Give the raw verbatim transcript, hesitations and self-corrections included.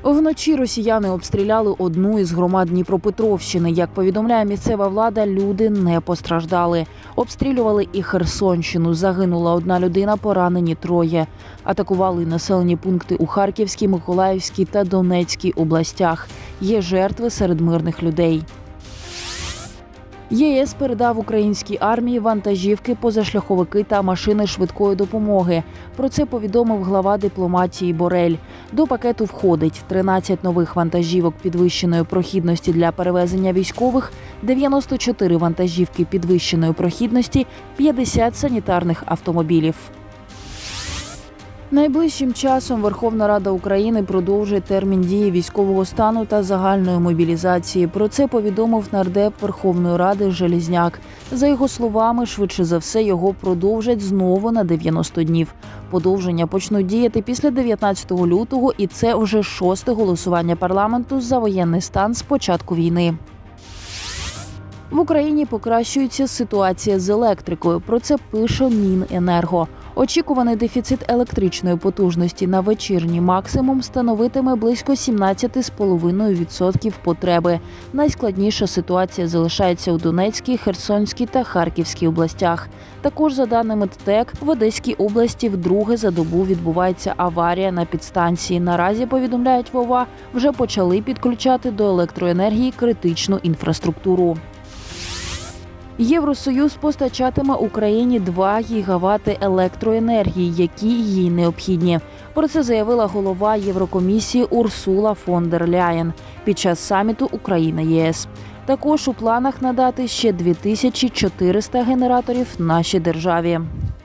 Вночі росіяни обстріляли одну із громад Дніпропетровщини. Як повідомляє місцева влада, люди не постраждали. Обстрілювали і Херсонщину. Загинула одна людина, поранені троє. Атакували населені пункти у Харківській, Миколаївській та Донецькій областях. Є жертви серед мирних людей. ЄС передав українській армії вантажівки, позашляховики та машини швидкої допомоги. Про це повідомив глава дипломатії Борель. До пакету входить тринадцять нових вантажівок підвищеної прохідності для перевезення військових, дев'яносто чотири вантажівки підвищеної прохідності, п'ятдесят санітарних автомобілів. Найближчим часом Верховна Рада України продовжить термін дії військового стану та загальної мобілізації. Про це повідомив нардеп Верховної Ради Железняк. За його словами, швидше за все його продовжать знову на дев'яносто днів. Подовження почнуть діяти після дев'ятнадцятого лютого, і це вже шосте голосування парламенту за воєнний стан з початку війни. В Україні покращується ситуація з електрикою. Про це пише Міненерго. Очікуваний дефіцит електричної потужності на вечірній максимум становитиме близько сімнадцять цілих п'ять десятих відсотка потреби. Найскладніша ситуація залишається у Донецькій, Херсонській та Харківській областях. Також, за даними ТТЕК, в Одеській області вдруге за добу відбувається аварія на підстанції. Наразі, повідомляють ВОВА, вже почали підключати до електроенергії критичну інфраструктуру. Євросоюз постачатиме Україні два гігавати електроенергії, які їй необхідні. Про це заявила голова Єврокомісії Урсула фон дер Ляєн під час саміту Україна-ЄС. Також у планах надати ще дві тисячі чотириста генераторів нашій державі.